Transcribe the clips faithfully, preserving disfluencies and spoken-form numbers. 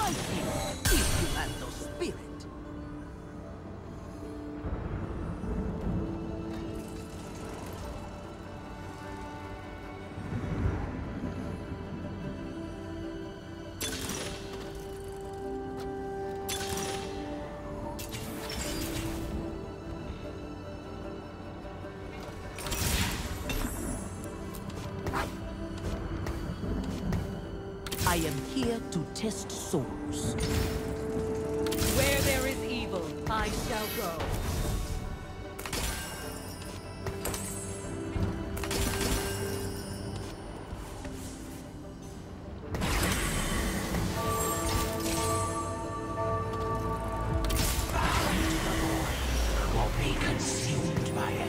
fight him if you have the spirit. I am here to test souls. Where there is evil, I shall go. Will be consumed by it.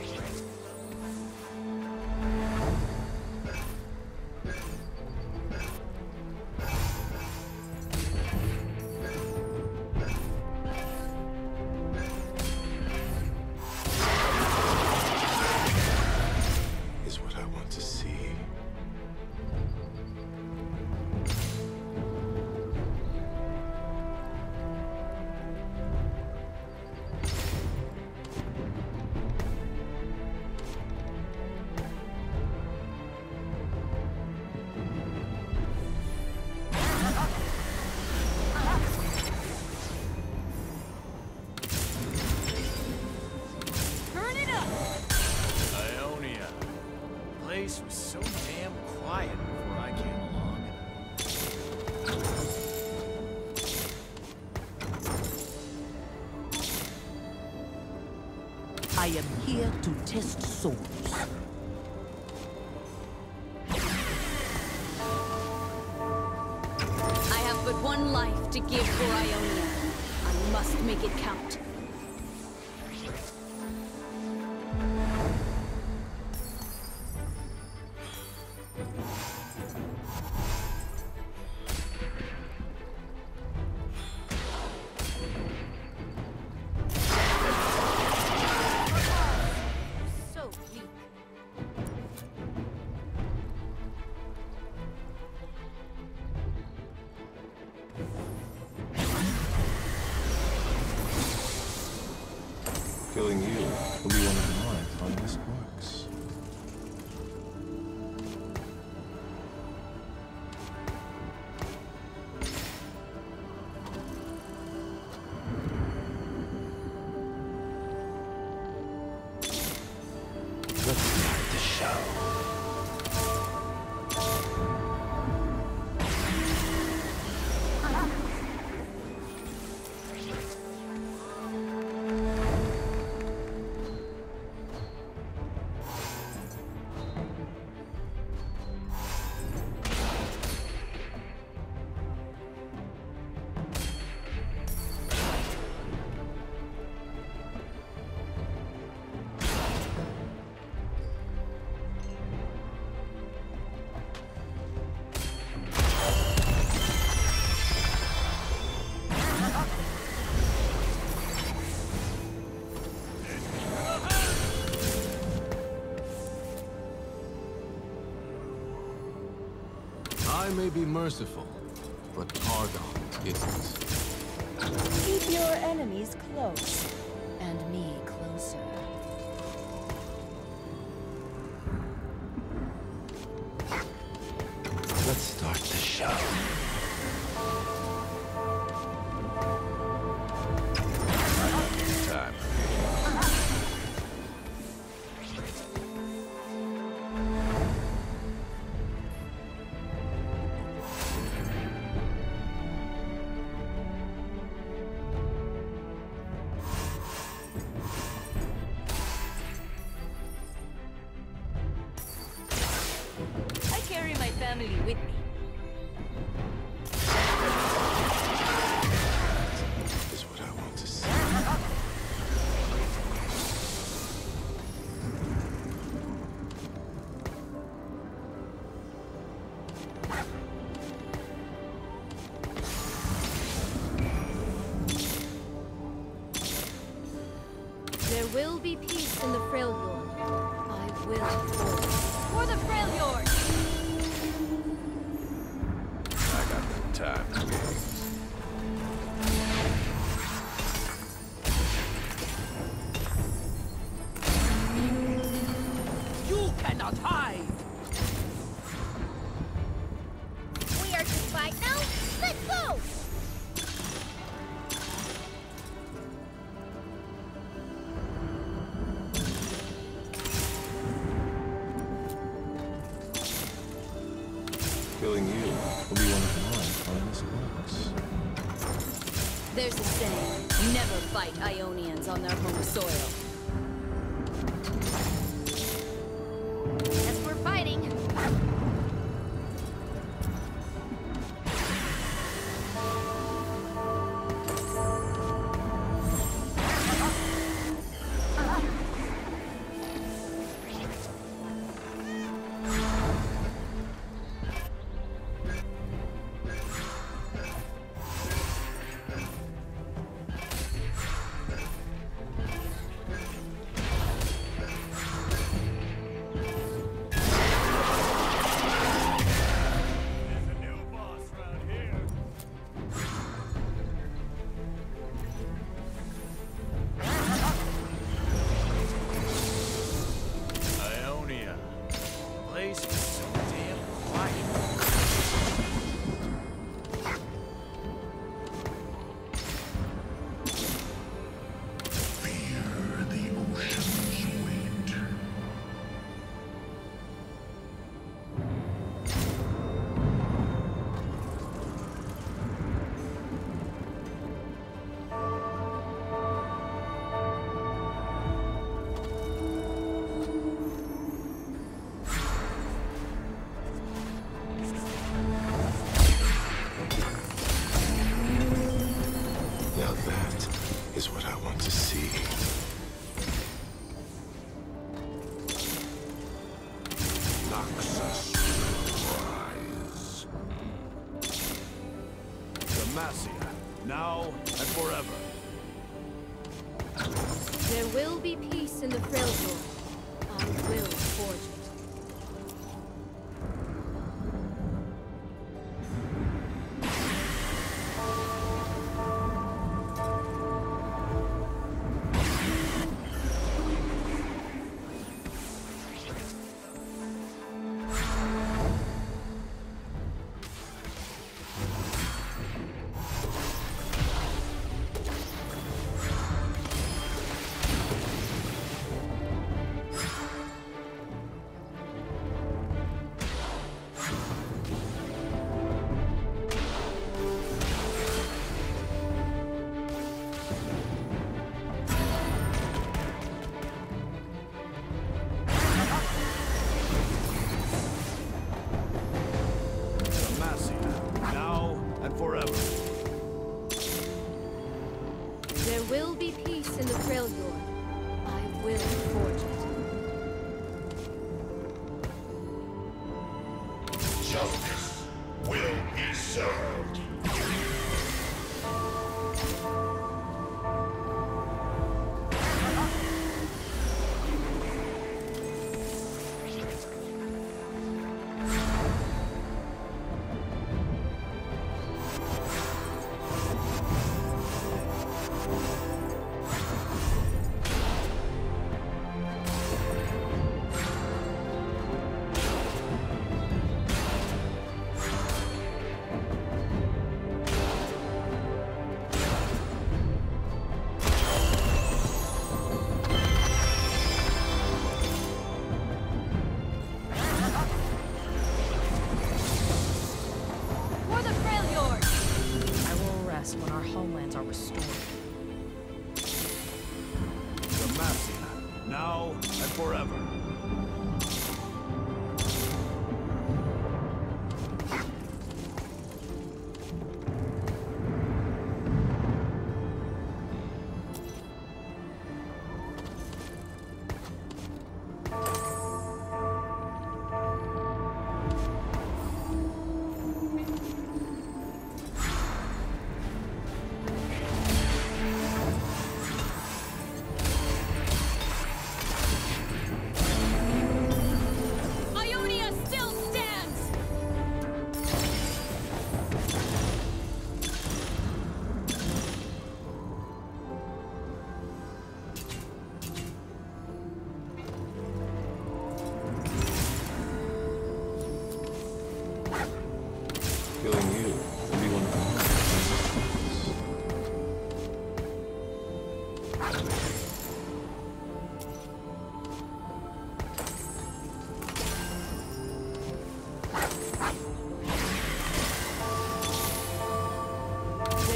The place was so damn quiet before I came along. I am here to test souls. I have but one life to give for Ionia. I must make it count. Killing you will be one of my finest works. Let's start the show. I may be merciful, but Targon isn't. Keep your enemies close, and me closer. Let's start the show. Time. I carry my family with me. Is what I want to see. There will be peace in the Freljord. I will hold. For the Freljord! I got the time. There's a saying, never fight Ionians on their home soil. Guess we're fighting. Is what I want to see. Noxus rise. Demacia, now and forever. There will be peace in the Freljord. I will forge it. There will be peace in the Freljord. I will forge it. Justice will be served. When our homelands are restored. Demacia, now and forever.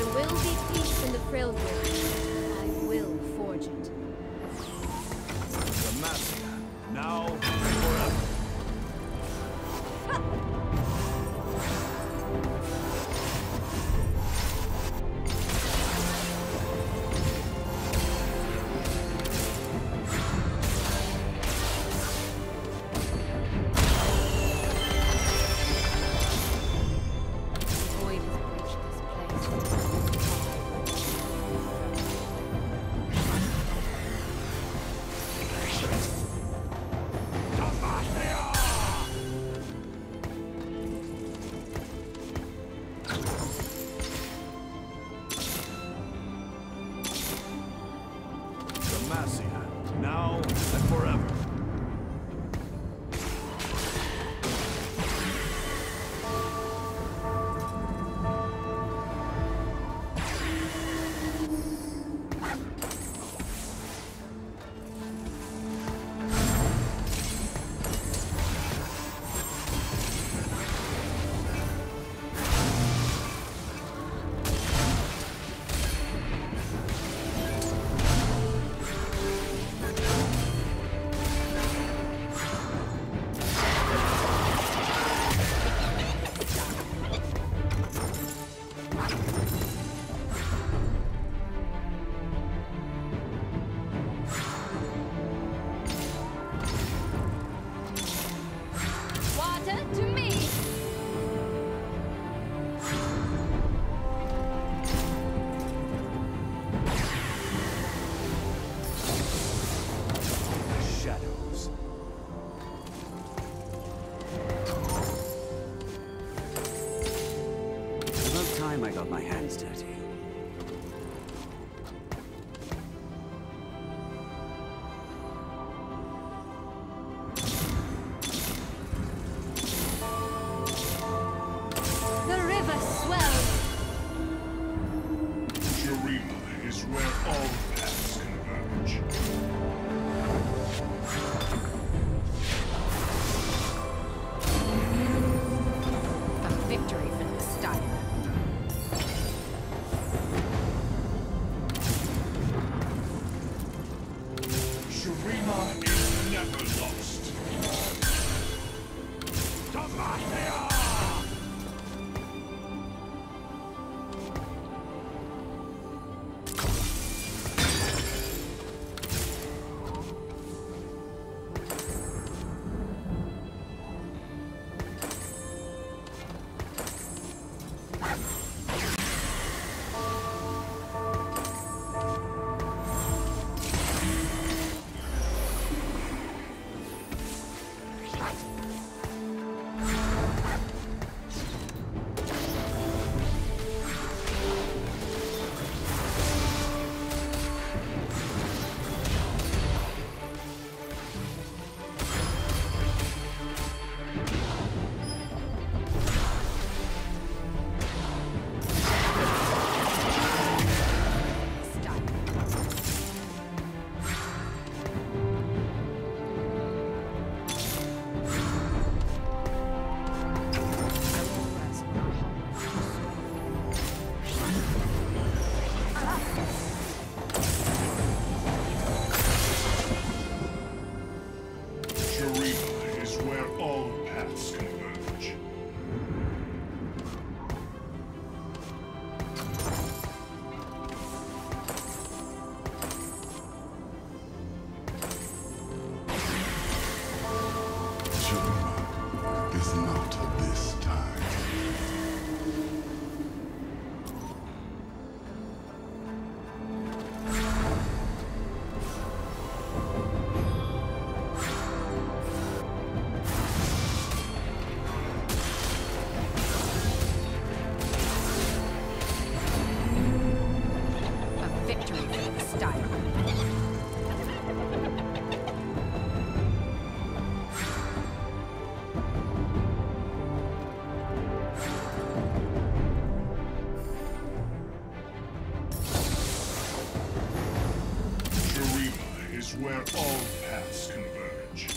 There will be peace in the Freljord. I will forge it. Demacia, now and forever. Demacia, now and forever. Water to me! Shadows. About time I got my hands dirty. The river swells! Shurima is where all paths converge. A victory for the style. Shurima is never lost. Demacia! Shurima is where all paths converge. Shurima is not of this time. A victory for the style. Shurima is where all paths converge.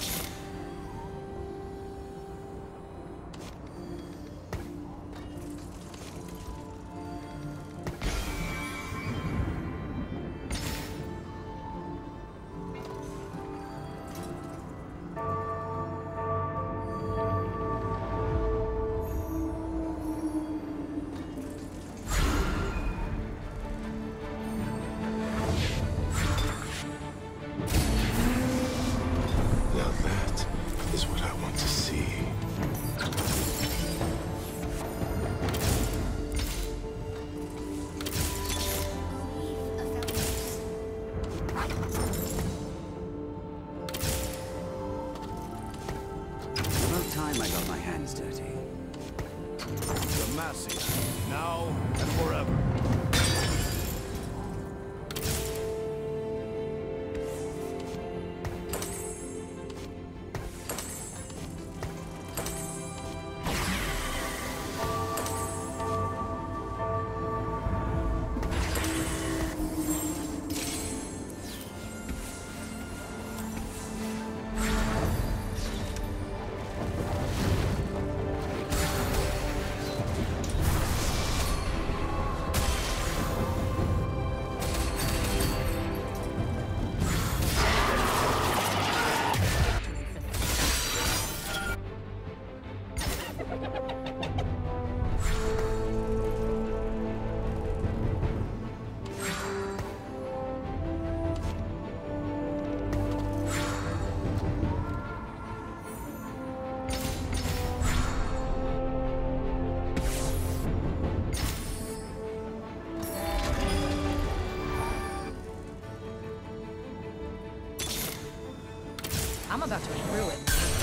I'm about to ruin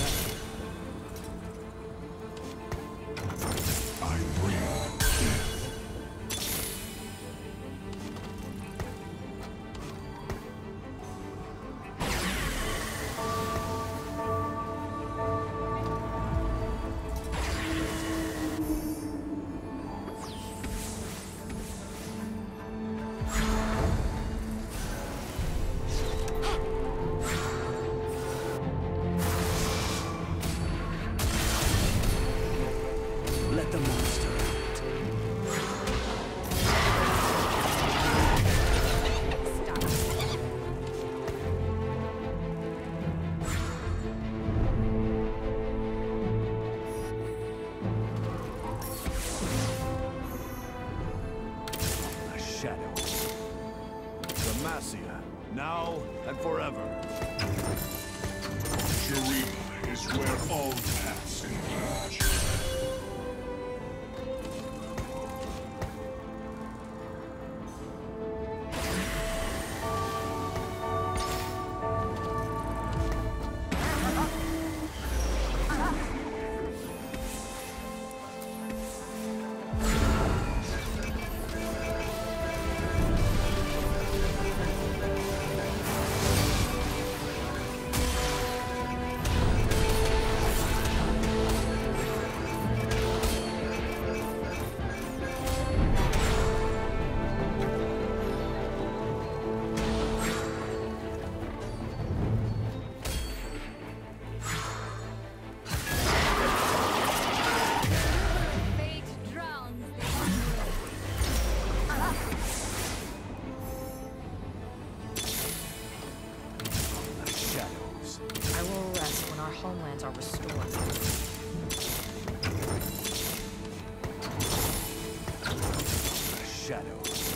I bring death. Let the monster out. The shadow. Demacia, now and forever. Shurima is where all paths converge. Fate drowns the The shadows. I will rest when our homelands are restored. The shadows.